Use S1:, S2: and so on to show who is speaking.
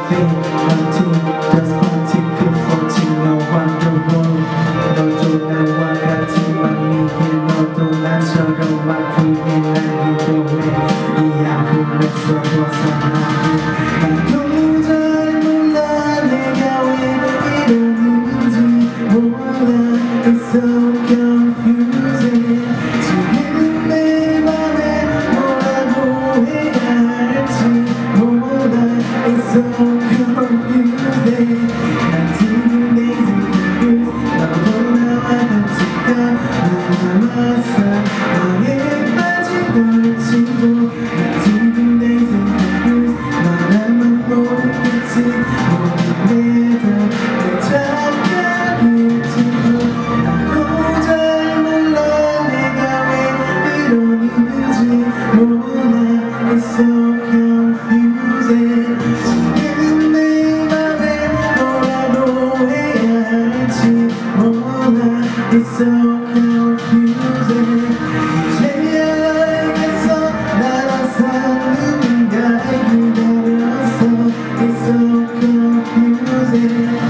S1: everything until the particle floating around the world. 너도 나와 같지만 이게 너도 나처럼 아프게 날 기도해. 이 아픔에서 벗어나게. 나도 잘 몰라 내가 왜 이러는지 몰라. It's so confusing. 지금 내 맘에 뭐라고 해야 할지 몰라. It's so confusing. 난 지금 daisy confused. 너도 나와 같을까 나 남았어 너에 빠진 걸지도. 난 지금 daisy confused. 너 나만 모르겠지 모든 내다 내 착각일지도. 나도 잘 몰라 내가 왜 이러는지 몰라. It's so confusing. 지금 내 맘에 뭐라고 해야 할지 몰라. It's so confusing. 이제야 알겠어 날 항상 누군가를 기다렸어. It's so confusing.